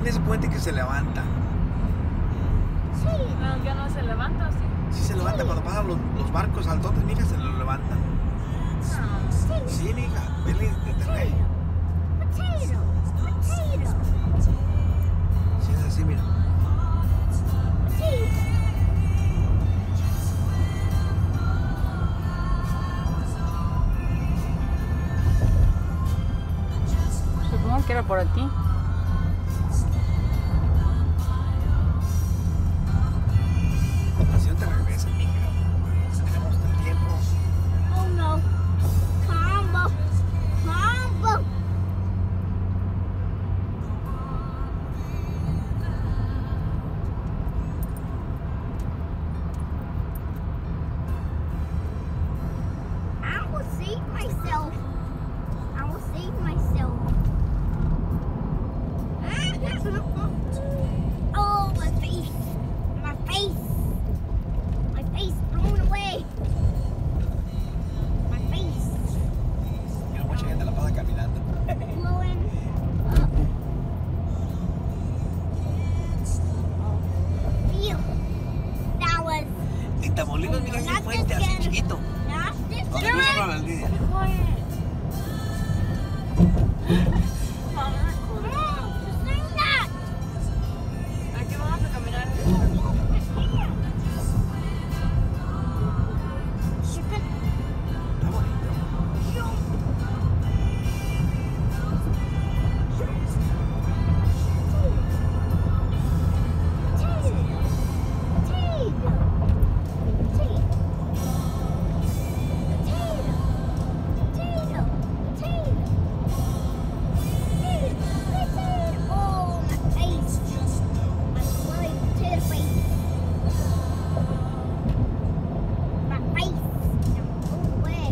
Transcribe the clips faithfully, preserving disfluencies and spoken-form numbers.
tiene ese puente que se levanta. Sí. No, ya no se levanta, ¿sí? Sí se levanta cuando pasan los, los barcos altotes, mija, se lo levantan. No. Sí, mija, vele de Terrey. Potato. Potato. Sí, es así, mira. Potato. Supongo que era por aquí. Así no te regresas, mija. Tenemos el tiempo. Oh no. Combo. Combo. I will save myself. I will save myself. Oh, my face. My face. My face blown away. My face Mira, mucha gente la pasa caminando. blowing up. Phew. That was En Tamaulipas, mija, hay un puente así chiquito. not this Donde cruzan la línea. Be quiet. No, just saying that. Aquí vamos a caminar. Está bonito. Oh, my face. My bloody potato face. My face. Go away.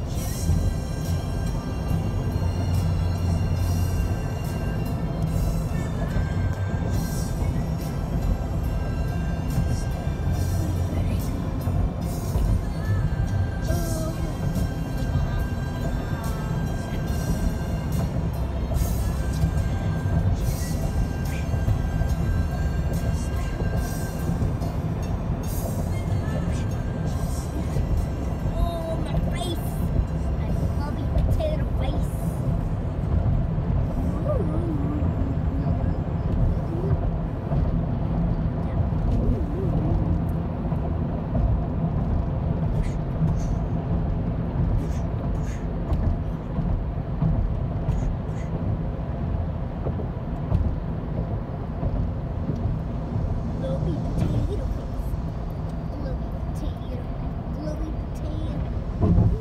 Oh, my face. My bloody potato face. Bloody potato face. Bloody potato. Bloody potato.